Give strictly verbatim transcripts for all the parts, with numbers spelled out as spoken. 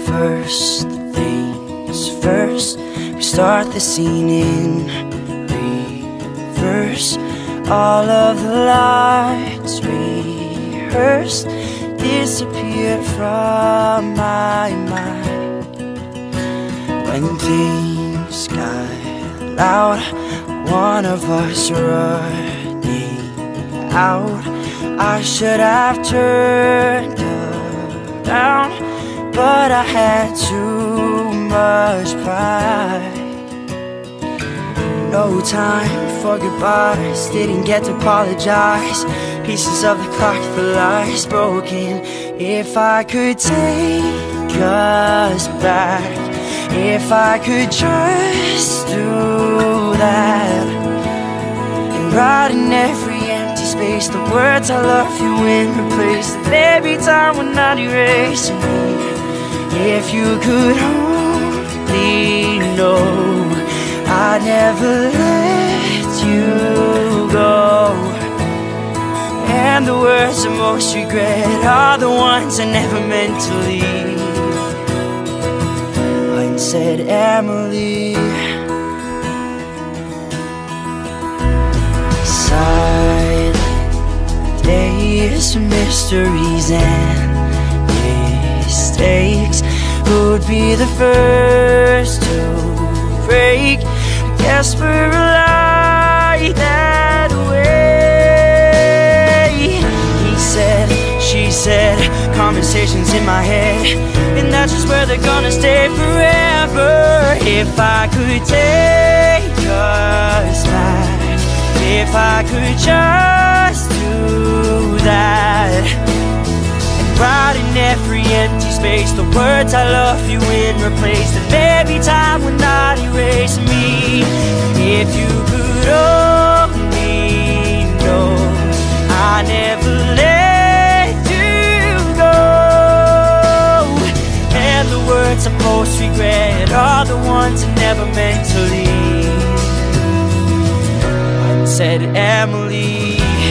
First things first, we start the scene in reverse. All of the lights rehearsed disappeared from my mind. When things got loud, one of us running out. I should have turned around, but I had too much pride. No time for goodbyes, didn't get to apologize. Pieces of the clock for lies broken. If I could take us back, if I could just do that, and write in every empty space the words I love you and replace it every time we're not erasing me. If you could only know I'd never let you go, and the words I most regret are the ones I never meant to leave. Unsaid Emily. Silent days, mysteries and mistakes. Who'd be the first to break? I guess we're alive that way. He said, she said, conversations in my head, and that's just where they're gonna stay forever. If I could take us back, if I could just do that, and write in every empty space the words I love you and replace them every time we're not erasing me. If you could only know I never let you go, and the words I most regret are the ones I never meant to leave. Unsaid Emily.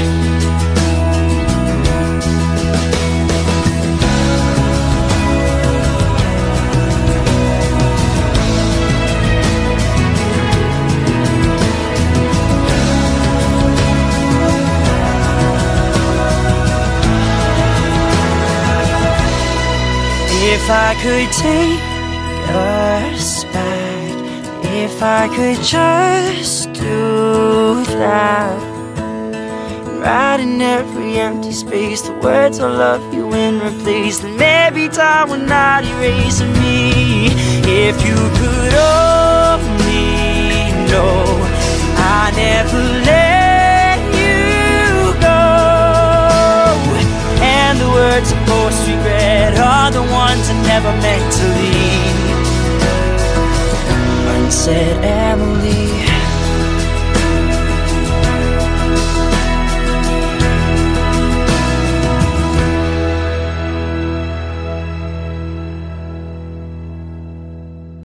If I could take us back, if I could just do that, write in every empty space the words I love you and replace them every time we're not erasing me. If you could only know I never let you go, and the words I most regret are the ones I never meant to leave. Unsaid Emily.